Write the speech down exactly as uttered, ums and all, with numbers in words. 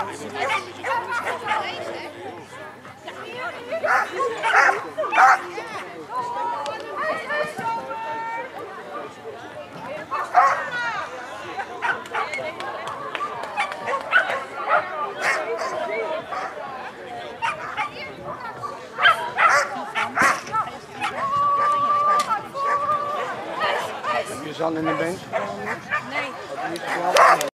Heb je zand in de been? Nee. Had je niet geslapen?